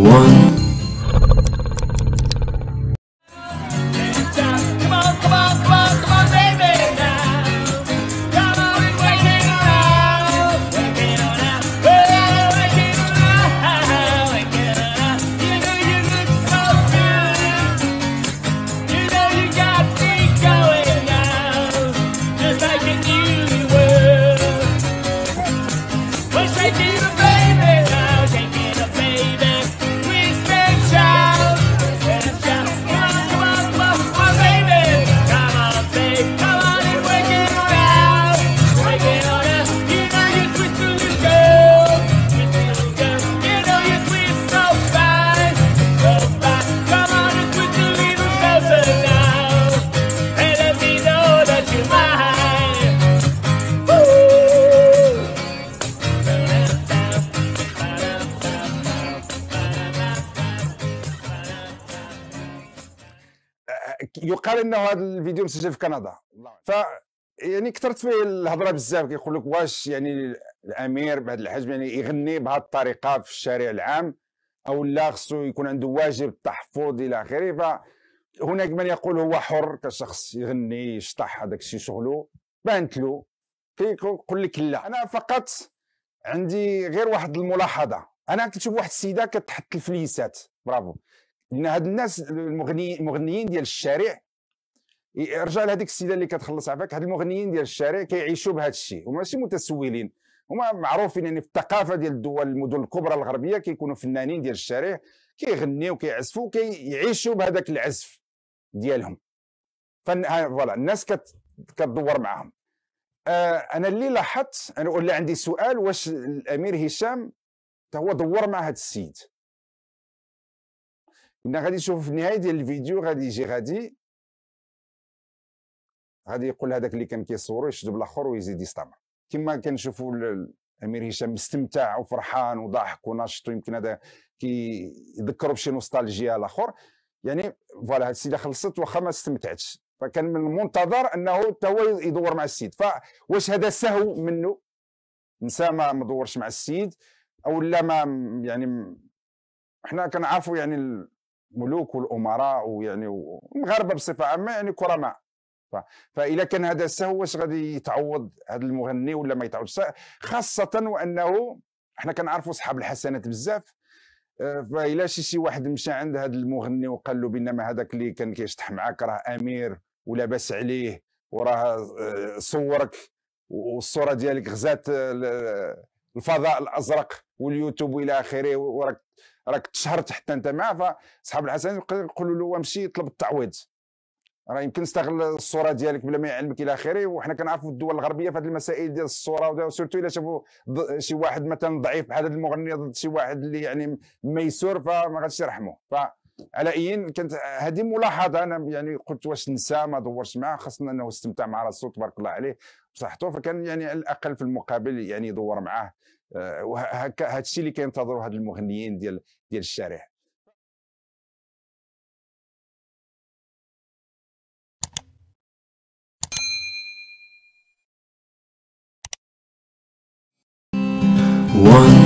one. يقال انه هذا الفيديو مسجل في كندا، ف يعني كثرت فيه الهضره بزاف. كيقول لك واش يعني الامير بهذا الحجم يعني يغني بهذه الطريقه في الشارع العام، او لا خصو يكون عنده واجب التحفظ الى اخره. فهناك من يقول هو حر كشخص يغني يشطح، هذاك الشيء شغله، بانت له. كيقول لك لا. انا فقط عندي غير واحد الملاحظه. انا كنت نشوف واحد السيده كتحط الفليسات، برافو، لان هاد الناس المغنيين ديال الشارع، رجع لهذيك السيده اللي كتخلص عفاك، هاد المغنيين ديال الشارع كيعيشوا بهذا الشيء، وماشي متسولين. هما معروفين يعني في الثقافه ديال الدول المدن الكبرى الغربيه كيكونوا فنانين ديال الشارع، كيغنيو كيعزفوا كيعيشوا بهذاك العزف ديالهم. فوالا الناس كتدور معاهم. انا اللي لاحظت، انا ولا عندي سؤال، واش الامير هشام هو دور مع هذا السيد؟ كنا غادي نشوف في النهايه ديال الفيديو، غادي يجي غادي يقول هذاك اللي كان كيصورو يشد بالاخر ويزيد يستمر. كما كنشوفوا الامير هشام مستمتع وفرحان وضاحك وناشط، ويمكن هذا كيذكروا بشي نوستالجيا الاخر. يعني فوالا هاد السيده خلصت واخا ما استمتعتش، فكان من المنتظر انه حتى هو يدور مع السيد. فواش هذا سهو منه؟ نسى ما دورش مع السيد، او لا ما يعني احنا كنعرفوا يعني الملوك والامراء ويعني والمغاربه بصفه عامه يعني كرماء. فإذا كان هذا سهو، واش غادي يتعوض هذا المغني ولا ما يتعوضش؟ خاصة وأنه احنا كنعرفوا صحاب الحسنات بزاف. فإلا شي واحد مشى عند هذا المغني وقال له بينما هذاك اللي كان كيشطح معاك راه أمير ولاباس عليه، وراه صورك والصورة ديالك غزات الفضاء الأزرق واليوتيوب وإلى آخره، وراك تشهرت حتى أنت معاه، فصحاب الحسنات يقولوا له وامشي طلب التعويض، راه يمكن استغل الصوره ديالك بلا ما يعلمك الى اخره. وحنا كنعرفوا في الدول الغربيه في هذه المسائل ديال الصوره، سورتو الا شافوا شي واحد مثلا ضعيف بحال هذا المغني ضد شي واحد اللي يعني ميسور، فما غاديش يرحموه. فعلى اي كانت هذه ملاحظه. انا يعني قلت واش نسى ما دورش معاه، خاصه انه استمتع مع راسو تبارك الله عليه بصحته، فكان يعني على الاقل في المقابل يعني يدور معاه. وهكا هذا الشيء اللي كينتظروا هاد المغنيين ديال الشارع. One.